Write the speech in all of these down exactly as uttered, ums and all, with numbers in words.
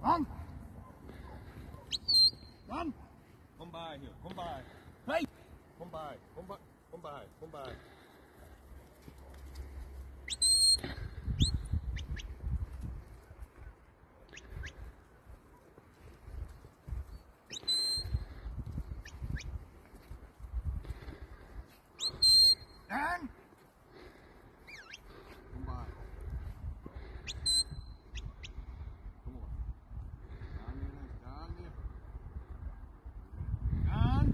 Run! Run! Come by here, come by. Hey! Come by, come by, come by, come by. Dan! Come by. Come on. Down here, down here. Dan!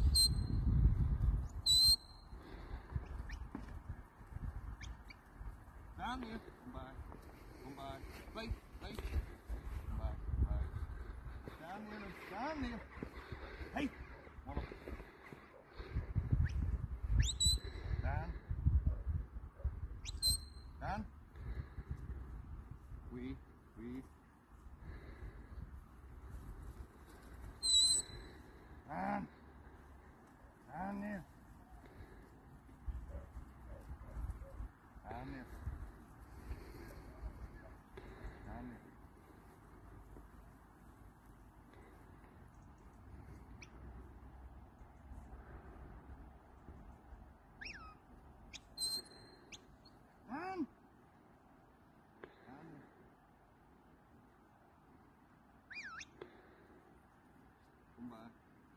Down here. Come by. Come by. Play, play. Come by, by. Down here, down here. Hey! One up. Down. Down. We, we. Dan! Dan here. Down here. Down here. Dan! Down here. Come by.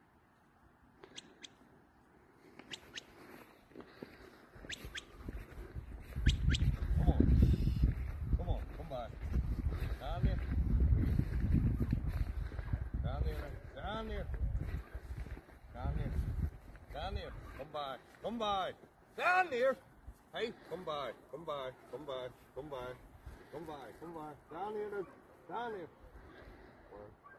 Come on. Come on, come by. Down here. Down here, down here. Down here. Down here. Come by. Come by. Down here. Hey, come by. Come by. Come by. Come by. Come by. Come by. Down here. Down here. Where?